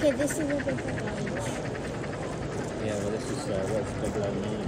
Okay, this is a different age. Yeah, well this is what's double O9.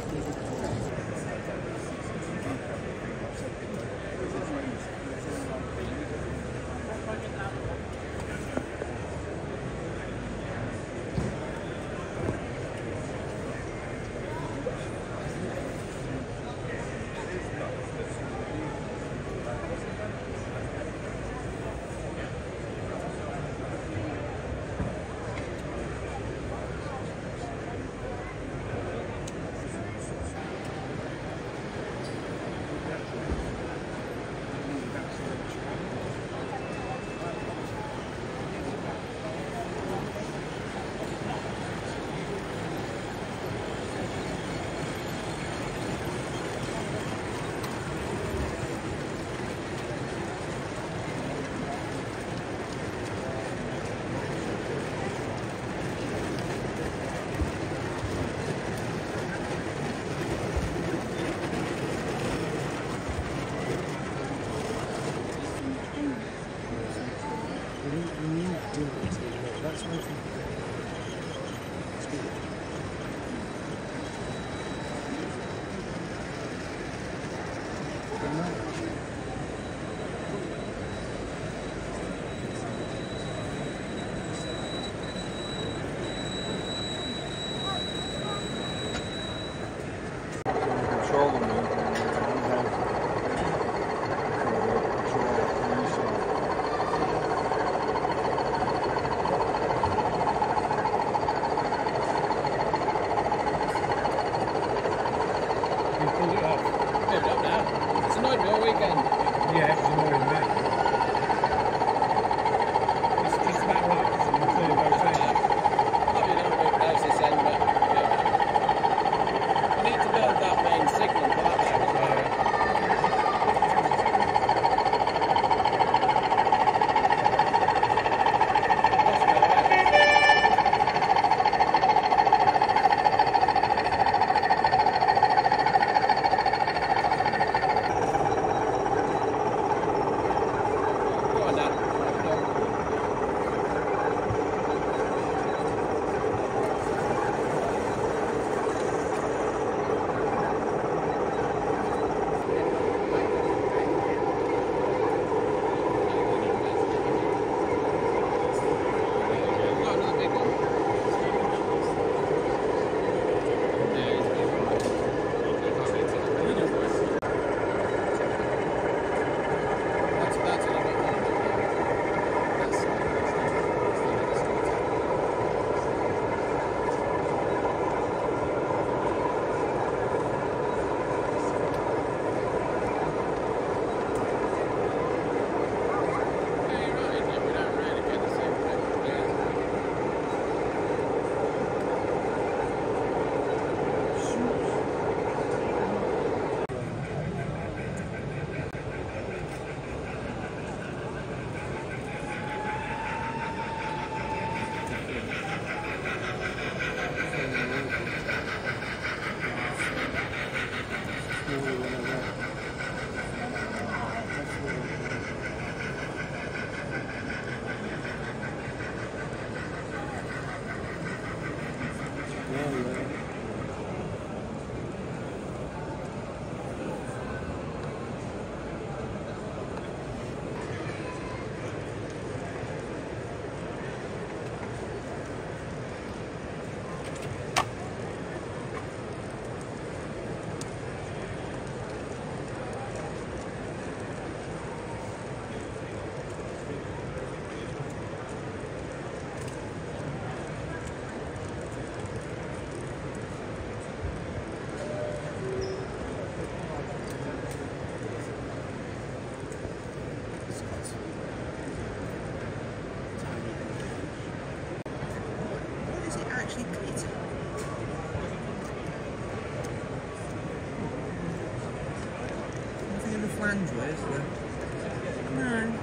No.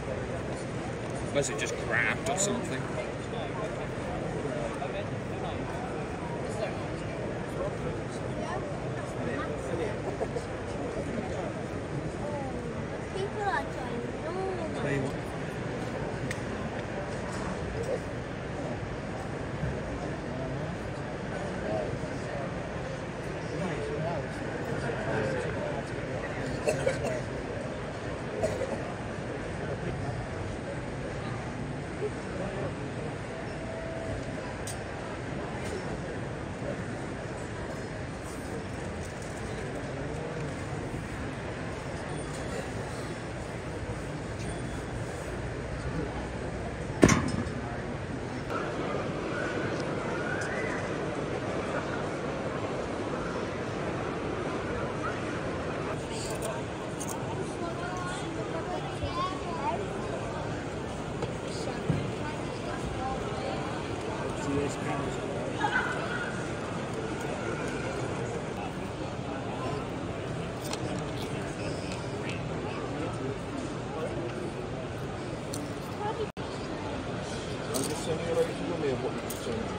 Unless it just cracked or something. People are trying. Tell you what. send you over to me of what you just sent?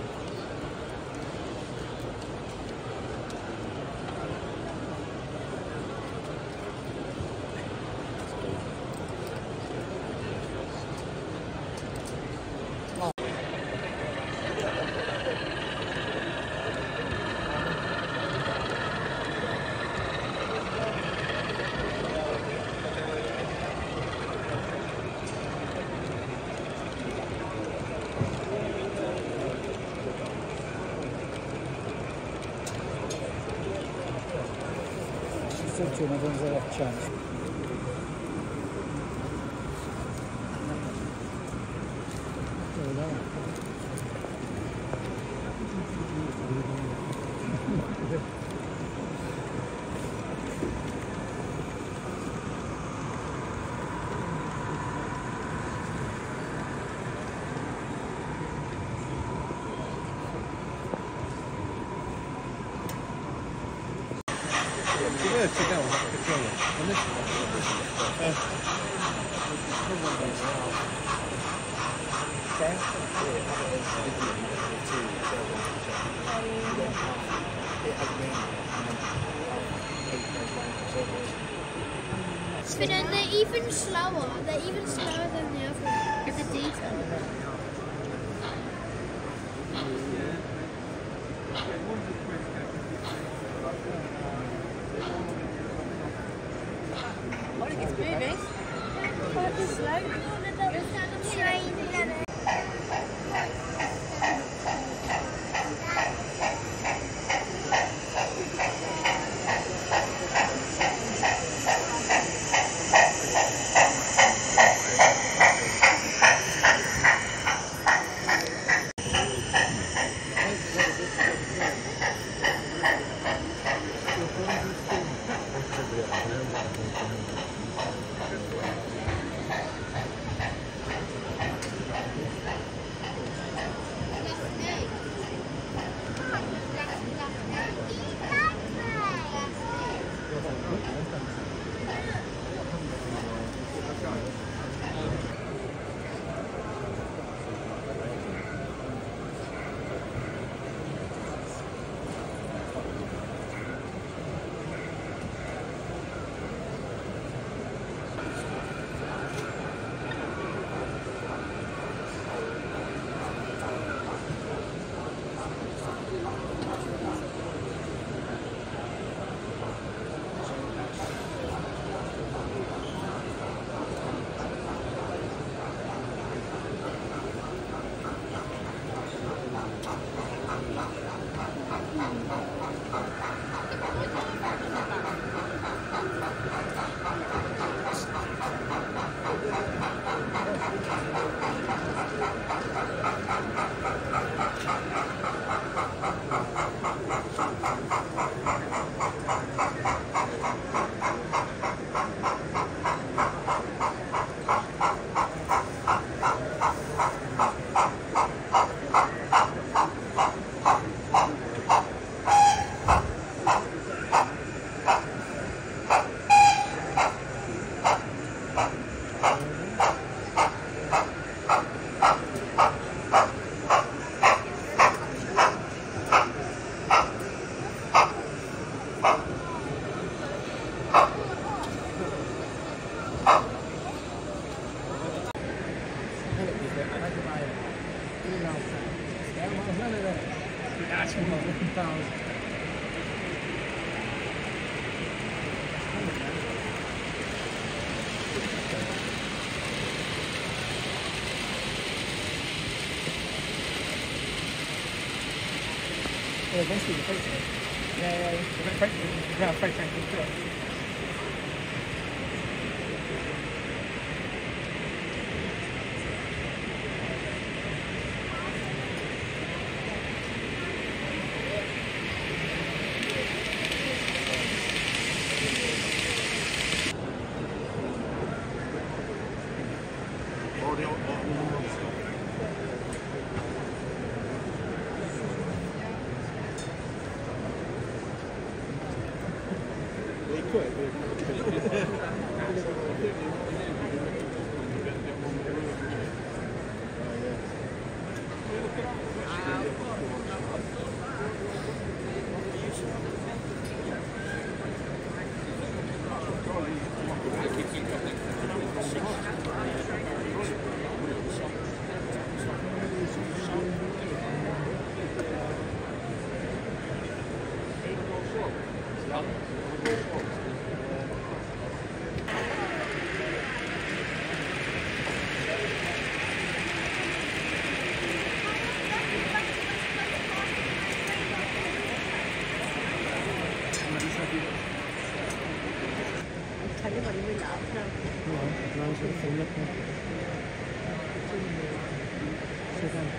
Fortuna don't have a chance. But then they're even slower. They're even slower than the other one. It's a detail. It's moving. Quite slow. Train together. Yeah, basically the freight train. Yeah, the freight train comes through.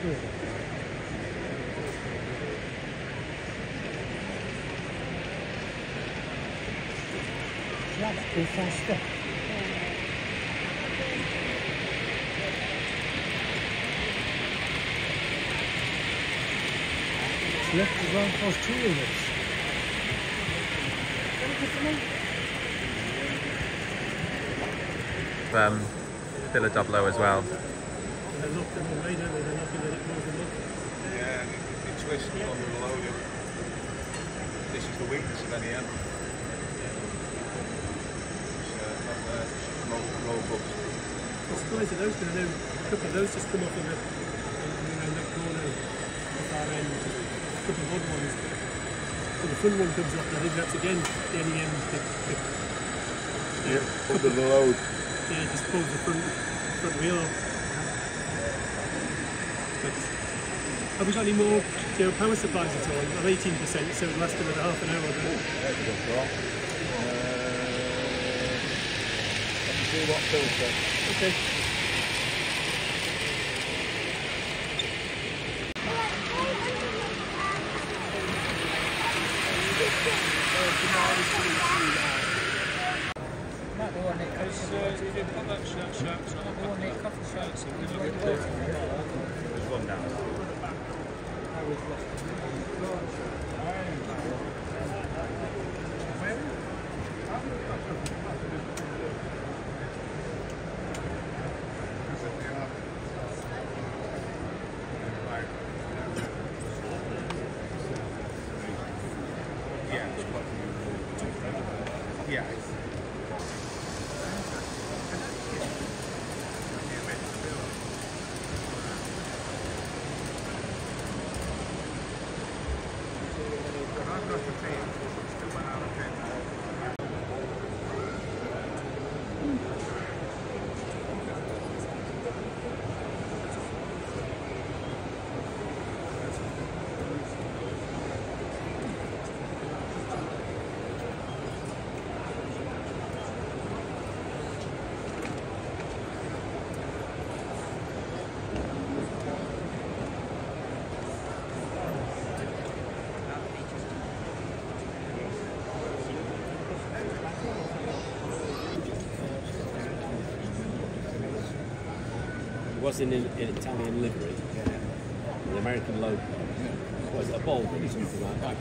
Yeah, that goes faster. Left as well, cause 2 wheelers. Still a double O as well. They lock them away, don't they? They're not going to let it close them up. Yeah, it's listed on the loading. This is the weakness of NEM. It's low books. I'm surprised that those, because a couple of those just come off in the around that corner at our end, just a couple of odd ones. When the front one comes off, I think that's again the NEM. Put the load. Yeah, it just pulls the front wheel off. But have we got any more power supplies at all? I'm 18%, so it lasts another half an hour. Let me see what filter. Okay. There's one down. Yeah. Was in Italian livery, the American logo. Was it a bold or something like that?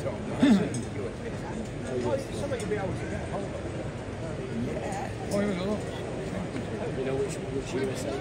You know which USA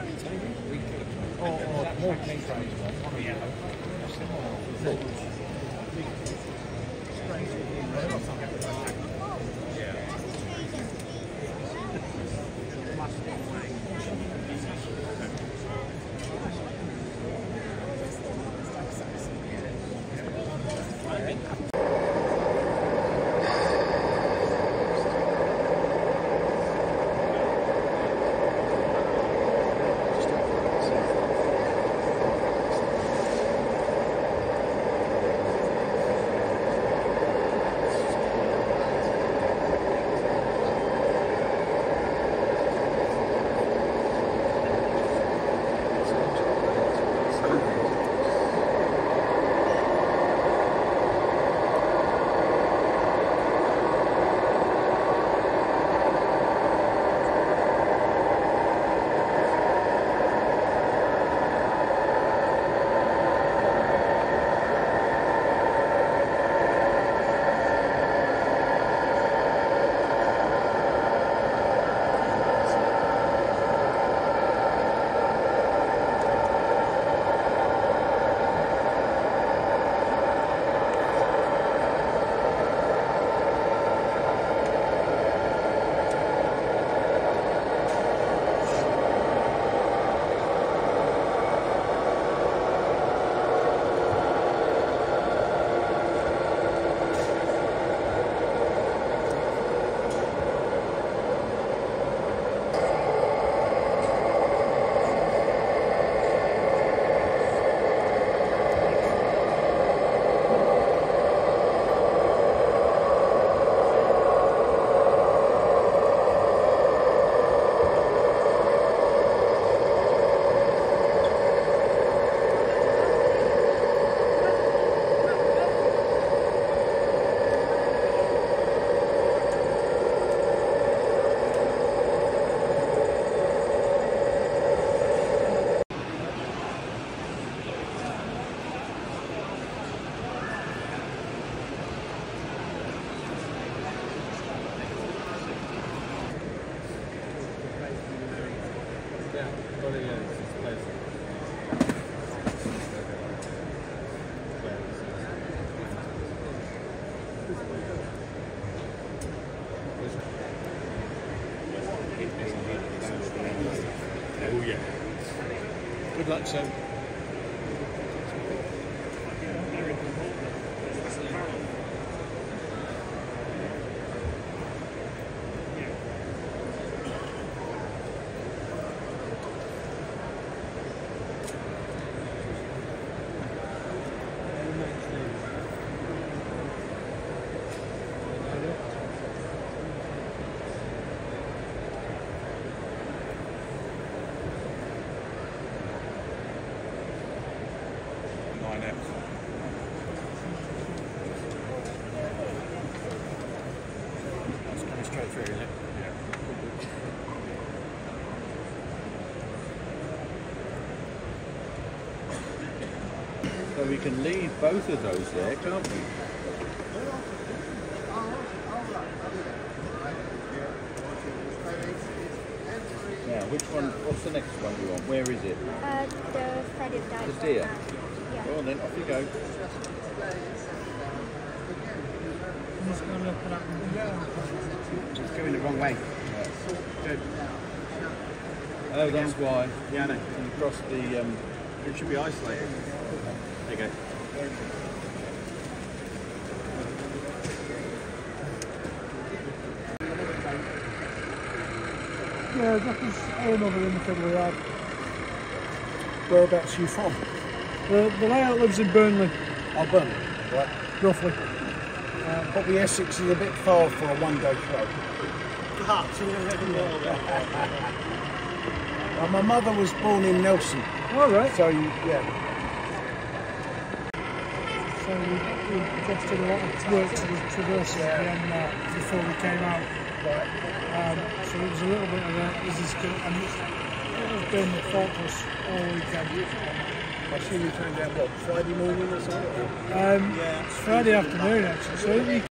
Oh yeah. Good luck, Sam. That's coming straight through, isn't it? So we can leave both of those there, can't we? Now, which one, what's the next one you want? Where is it? The Friday of Dice. The deer? Yeah. Go on then, off you go. I'm just going to look at that one. It's going the wrong way. Good. Oh, that's why. Yeah, I know. You crossed the... It should be isolated. There you go. Yeah, that was another in the fiddle we had. Whereabouts are you from? The layout lives in Burnley. Oh, Burnley, right. Roughly. Probably Essex is a bit far for a one-day show. My mother was born in Nelson. All right. So, yeah. So we just did a lot of work to the traverse at the end there before we came out. Right. So it was a little bit of a, this is good, and it has been faultless all weekend. I see you turned down, what, Friday morning or something? Yeah. It's Friday afternoon actually, so we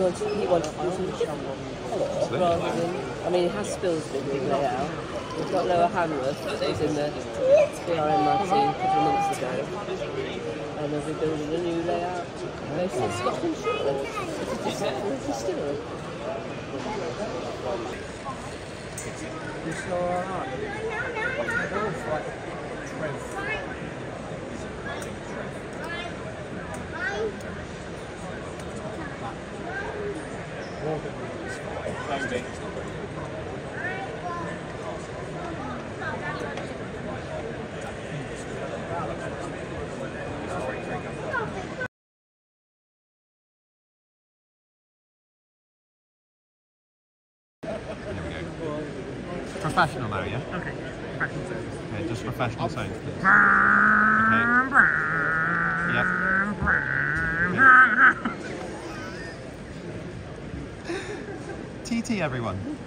he wanted to do something rather than, I mean, it has Spilsby big layout. We've got Lower Hamworth, that was in the Diorama a couple of months ago. And they'll be building a new layout based in Scotland, surely. It's a distillery. You still alright? Professional now, yeah? Okay, professional service. Okay, just professional sounds, please. Okay. Yep. TT, everyone.